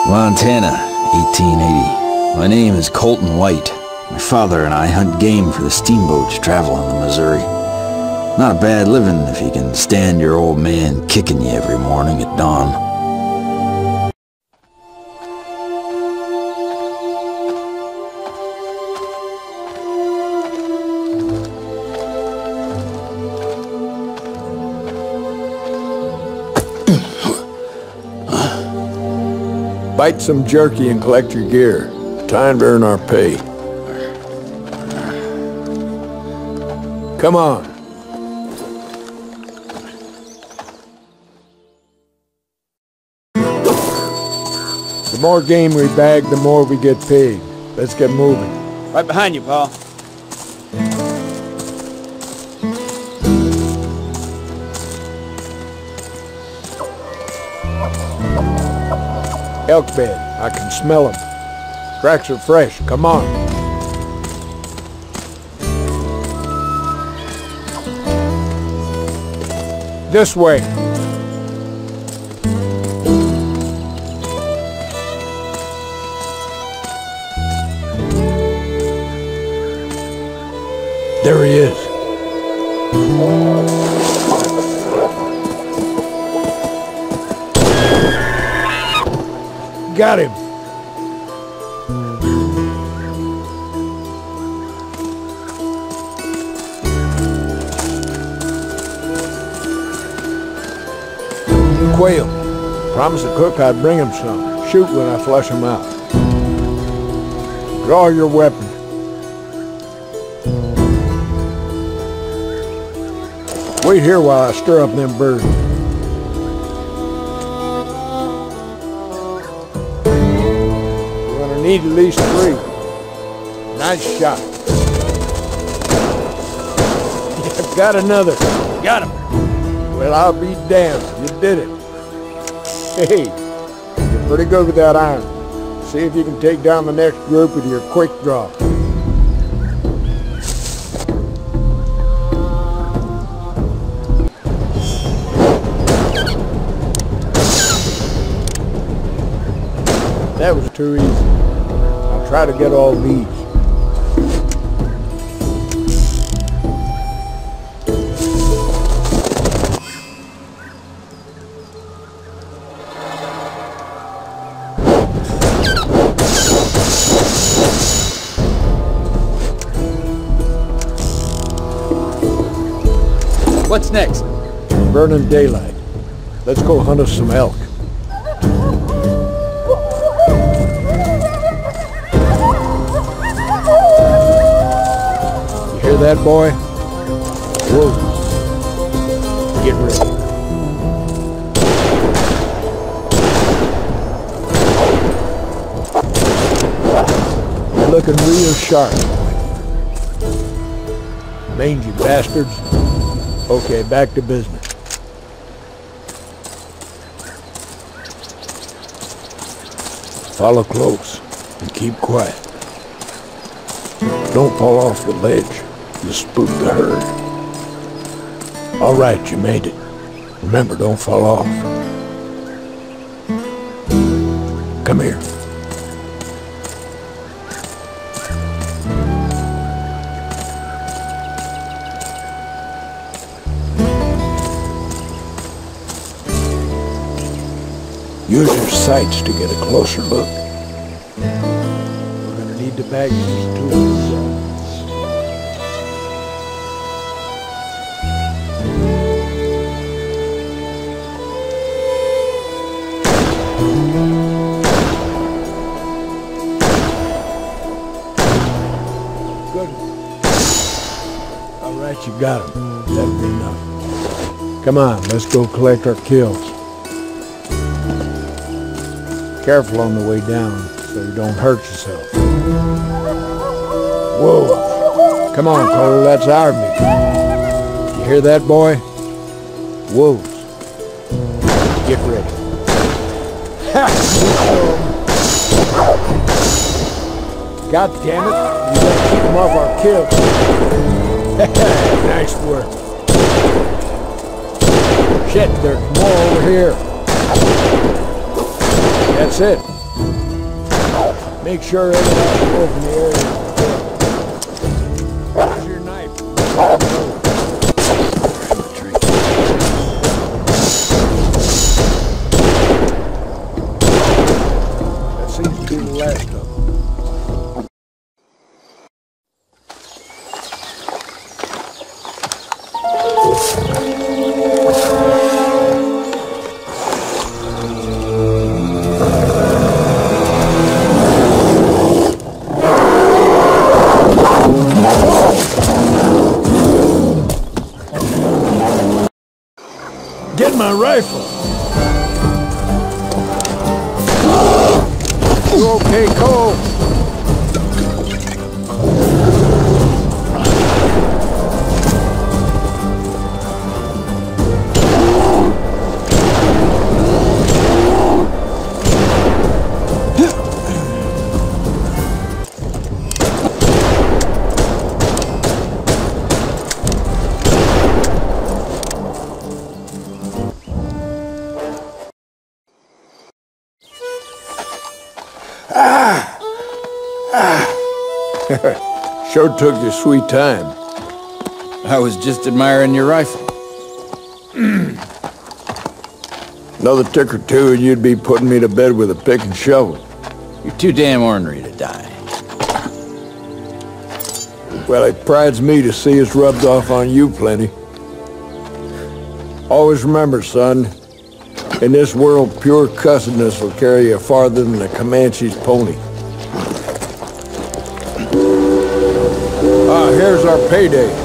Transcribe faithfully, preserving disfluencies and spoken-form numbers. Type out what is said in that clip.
Montana, eighteen eighty. My name is Colton White. My father and I hunt game for the steamboats traveling the Missouri. Not a bad living if you can stand your old man kicking you every morning at dawn. Bite some jerky and collect your gear. Time to earn our pay. Come on. The more game we bag, the more we get paid. Let's get moving. Right behind you, Paul. Elk bed. I can smell them. Tracks are fresh. Come on. This way. There he is. Got him. Quail. Promised the cook I'd bring him some. Shoot when I flush him out. Draw your weapon. Wait here while I stir up them birds. We're gonna need at least three. Nice shot. I've got another. Got him. Well, I'll be damned. You did it. Hey, you're pretty good with that iron. See if you can take down the next group with your quick draw. That was too easy. I'll try to get all these. What's next? Burning daylight. Let's go hunt us some elk. You hear that, boy? Whoa. Get ready. You're looking real sharp. Mangy bastards. Okay, back to business. Follow close and keep quiet. Don't fall off the ledge. You'll spook the herd. All right, you made it. Remember, don't fall off. Come here. Use your sights to get a closer look. We're gonna need to bag these tools. Good. All right, you got them. That'll be enough. Come on, let's go collect our kills. Careful on the way down so you don't hurt yourself. Whoa. Come on, Cole, that's our meat. You hear that, boy? Whoa. Get ready. Ha! God damn it. You gotta keep them off our kills. Nice work. Shit, there's more over here. That's it. Make sure everything's open the area. Where's your knife? That seems to be the last of them. Get my rifle. You okay, Cole? Sure took your sweet time. I was just admiring your rifle. Another tick or two and you'd be putting me to bed with a pick and shovel. You're too damn ornery to die. Well, it prides me to see it's rubbed off on you plenty. Always remember, son, in this world, pure cussedness will carry you farther than a Comanche's pony. Ah, here's our payday.